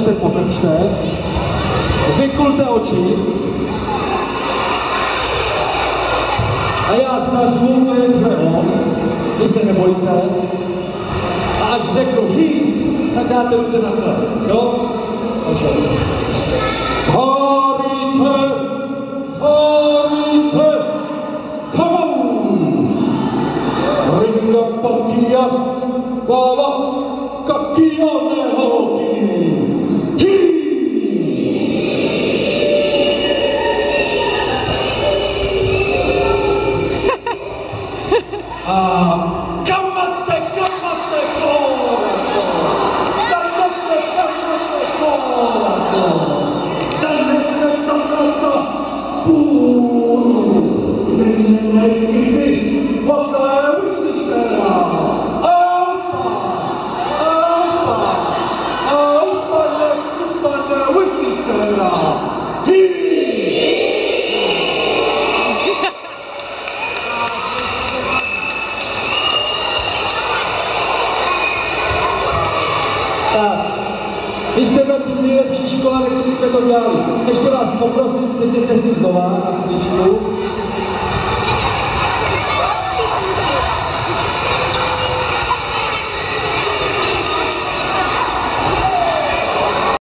se pokrčte, vykulte oči a já zařvu, to je on, vy se nebojte a až řeknu hý, tak dáte ruce takhle, jo? Takže. Harite, come on! Ringa pakia, baba, kakia nehoki, hý! Kamate, kola! Kamate, kola! Danete, puru! Nenekidi, vaka evistera! Alpa, nekupane evistera! Vy jste zatím nejlepší škola, ve které jsme to dělali. Ještě vás poprosím, sedněte si znova na chvíličku.